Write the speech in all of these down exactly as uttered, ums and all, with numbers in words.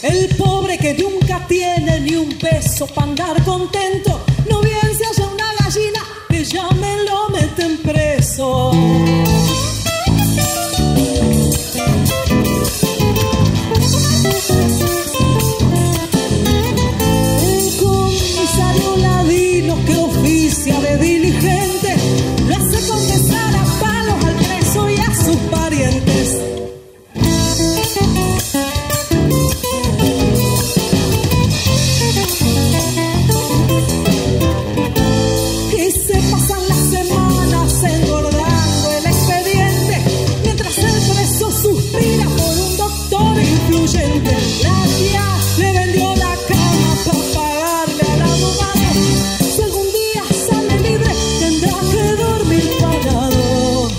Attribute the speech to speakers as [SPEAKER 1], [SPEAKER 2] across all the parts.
[SPEAKER 1] El pobre que nunca tiene ni un peso para andar contento, no bien se halla una gallina que ya me lo meten preso. Un comisario ladino que oficia de diligente lo hace confesar a palos al preso y a sus parientes. Y se pasan las semanas engordando el expediente, mientras el preso suspira por un doctor influyente. La tía le vendió la cama para pagarle al abogado. Si algún día sale libre, tendrá que dormir pagado.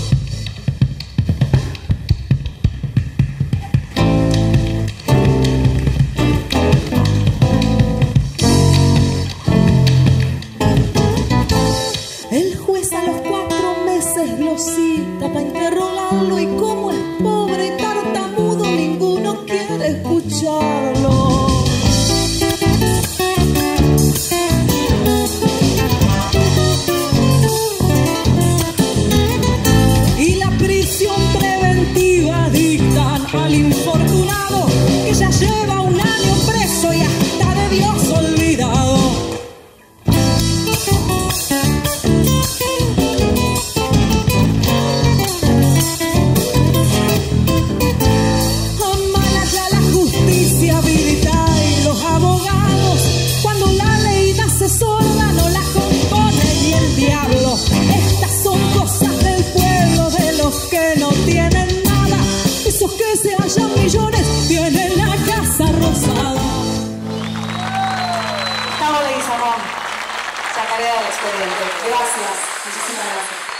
[SPEAKER 1] El juez a los cuatro meses lo cita para interrogarlo, y como es pobre y tartamudo, ninguno quiere escucharlo. Y la prisión preventiva dictan al infortunado, que ya lleva un año preso y hasta de Dios olvidado. Amala ya la justicia vidita y los abogados, cuando la ley nace sorda no la compone ni el diablo. Estas son cosas del pueblo, de los que no tienen nada. Esos que se hallan millones tienen la casa rosada.
[SPEAKER 2] Gustavo Leguizamón, Chacarera del Expediente. Gracias, muchísimas gracias.